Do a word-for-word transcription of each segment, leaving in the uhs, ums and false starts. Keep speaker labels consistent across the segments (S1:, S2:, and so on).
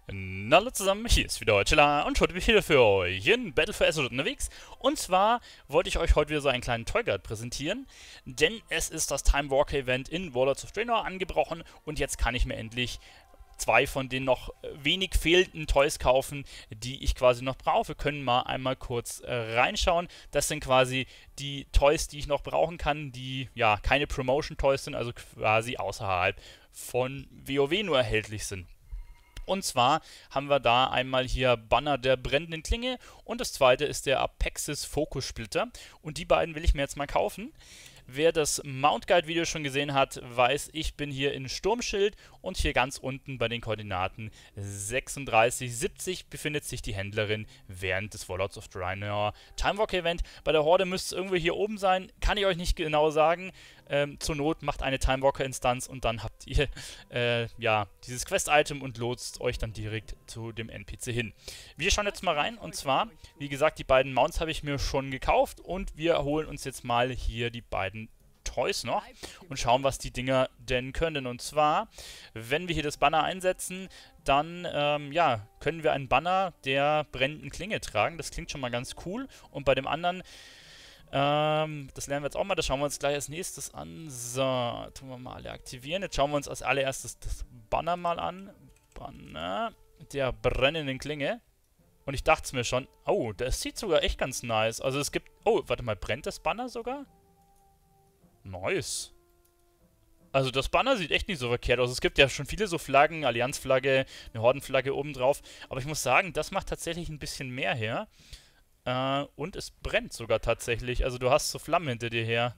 S1: Na, hallo zusammen, hier ist wieder Deutschela und heute bin ich wieder für euch in Battle for Azeroth unterwegs. Und zwar wollte ich euch heute wieder so einen kleinen Toy Guide präsentieren, denn es ist das Time Walker Event in Warlords of Draenor angebrochen und jetzt kann ich mir endlich zwei von den noch wenig fehlenden Toys kaufen, die ich quasi noch brauche. Wir können mal einmal kurz äh, reinschauen. Das sind quasi die Toys, die ich noch brauchen kann, die ja keine Promotion-Toys sind, also quasi außerhalb von WoW nur erhältlich sind. Und zwar haben wir da einmal hier Banner der brennenden Klinge und das zweite ist der Apexis Focus Splitter. Und die beiden will ich mir jetzt mal kaufen. Wer das Mount Guide Video schon gesehen hat, weiß, ich bin hier in Sturmschild und hier ganz unten bei den Koordinaten sechsunddreißig siebzig befindet sich die Händlerin während des Warlords of Draenor Time Walker Event. Bei der Horde müsste es irgendwo hier oben sein, kann ich euch nicht genau sagen. Ähm, zur Not macht eine Time Walker Instanz und dann habt ihr äh, ja dieses Quest-Item und lotst euch dann direkt zu dem N P C hin. Wir schauen jetzt mal rein und zwar, wie gesagt, die beiden Mounts habe ich mir schon gekauft und wir holen uns jetzt mal hier die beiden Toys noch und schauen, was die Dinger denn können. Und zwar, wenn wir hier das Banner einsetzen, dann ähm, ja, können wir einen Banner der brennenden Klinge tragen. Das klingt schon mal ganz cool. Und bei dem anderen, ähm, das lernen wir jetzt auch mal, das schauen wir uns gleich als nächstes an. So, tun wir mal alle aktivieren. Jetzt schauen wir uns als allererstes das Banner mal an. Banner der brennenden Klinge. Und ich dachte es mir schon, oh, das sieht sogar echt ganz nice. Also es gibt, oh, warte mal, brennt das Banner sogar? Nice. Also das Banner sieht echt nicht so verkehrt aus. Es gibt ja schon viele so Flaggen, Allianzflagge, eine Hordenflagge obendrauf. Aber ich muss sagen, das macht tatsächlich ein bisschen mehr her. Äh, und es brennt sogar tatsächlich. Also du hast so Flammen hinter dir her.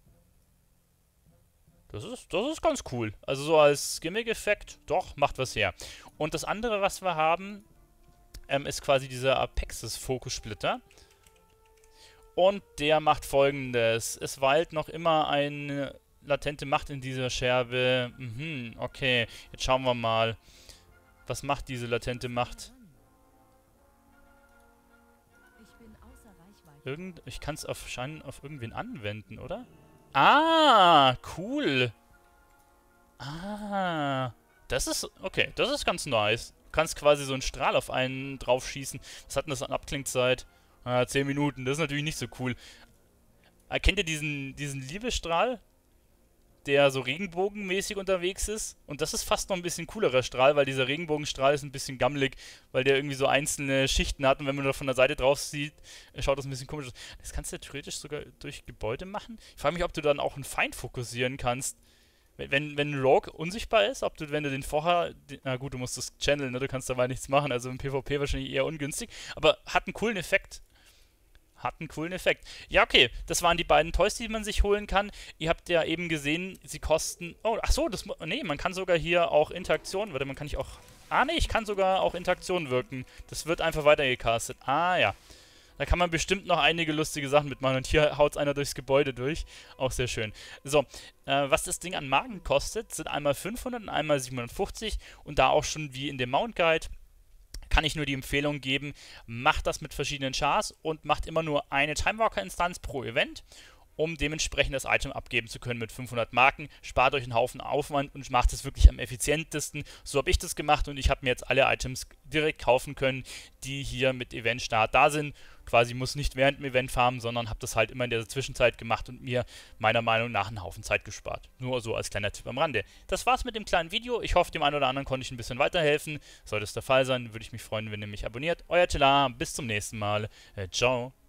S1: Das ist, das ist ganz cool. Also so als Gimmick-Effekt, doch, macht was her. Und das andere, was wir haben, ähm, ist quasi dieser Apexis Focus Splitter. Und der macht Folgendes. Es weilt noch immer eine latente Macht in dieser Scherbe. Mhm, okay. Jetzt schauen wir mal. Was macht diese latente Macht? Irgend, ich kann es auf, auf irgendwen anwenden, oder? Ah, cool. Ah, das ist, okay, das ist ganz nice. Du kannst quasi so einen Strahl auf einen draufschießen. Was hat denn das an Abklingzeit? Ah, zehn Minuten, das ist natürlich nicht so cool. Erkennt ihr diesen, diesen Liebesstrahl, der so regenbogenmäßig unterwegs ist? Und das ist fast noch ein bisschen coolerer Strahl, weil dieser Regenbogenstrahl ist ein bisschen gammelig, weil der irgendwie so einzelne Schichten hat und wenn man da von der Seite drauf sieht, schaut das ein bisschen komisch aus. Das kannst du ja theoretisch sogar durch Gebäude machen. Ich frage mich, ob du dann auch einen Feind fokussieren kannst. Wenn, wenn ein Rogue unsichtbar ist, ob du, wenn du den vorher, den, na gut, du musst das channeln, ne? Du kannst dabei nichts machen, also im PvP wahrscheinlich eher ungünstig, aber hat einen coolen Effekt. Hat einen coolen Effekt. Ja, okay, das waren die beiden Toys, die man sich holen kann. Ihr habt ja eben gesehen, sie kosten, oh, ach so, das, nee, man kann sogar hier auch Interaktionen, warte, man kann nicht auch, ah, nee, ich kann sogar auch Interaktionen wirken. Das wird einfach weitergecastet. Ah, ja. Da kann man bestimmt noch einige lustige Sachen mitmachen. Und hier haut einer durchs Gebäude durch. Auch sehr schön. So, äh, was das Ding an Marken kostet, sind einmal fünfhundert und einmal siebenhundertfünfzig. Und da auch schon wie in dem Mount Guide kann ich nur die Empfehlung geben, macht das mit verschiedenen Chars und macht immer nur eine Time Walker Instanz pro Event, um dementsprechend das Item abgeben zu können mit fünfhundert Marken. Spart euch einen Haufen Aufwand und macht es wirklich am effizientesten. So habe ich das gemacht und ich habe mir jetzt alle Items direkt kaufen können, die hier mit Eventstart da sind. Quasi muss nicht während dem Event farmen, sondern habe das halt immer in der Zwischenzeit gemacht und mir meiner Meinung nach einen Haufen Zeit gespart. Nur so als kleiner Tipp am Rande. Das war's mit dem kleinen Video. Ich hoffe, dem einen oder anderen konnte ich ein bisschen weiterhelfen. Sollte es der Fall sein, würde ich mich freuen, wenn ihr mich abonniert. Euer Tela, bis zum nächsten Mal. Äh, ciao.